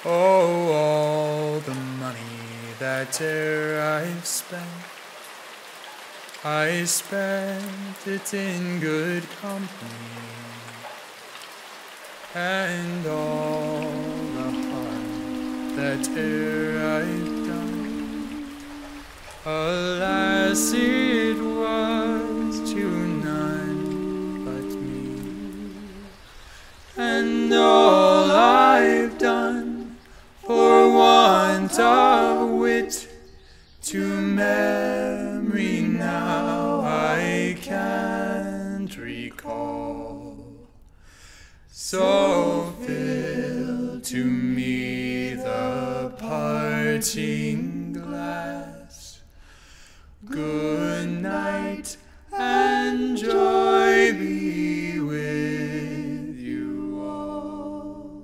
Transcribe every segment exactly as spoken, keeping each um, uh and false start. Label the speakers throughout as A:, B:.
A: Oh, all the money that e'er I've spent, I spent it in good company, and all the harm that e'er I've done, alas, it was to none but me. And all I've done for want of wit, to memory now I can't recall. So fill to me the parting glass. Good night, and joy be with you all.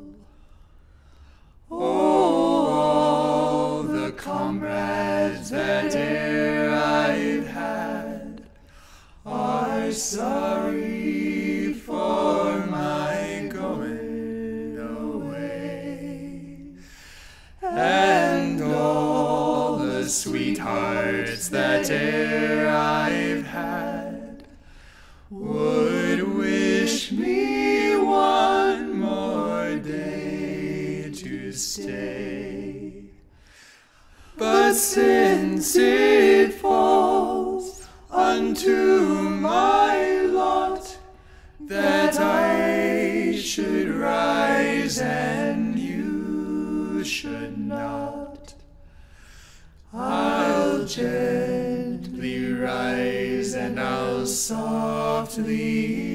A: Oh, all the comrades that e'er I've had are sorry for my going away, and all the sweethearts that e'er I've had would wish me one more day to stay. But since it falls unto my lot that I should rise and you should not, I'll gently rise and I'll softly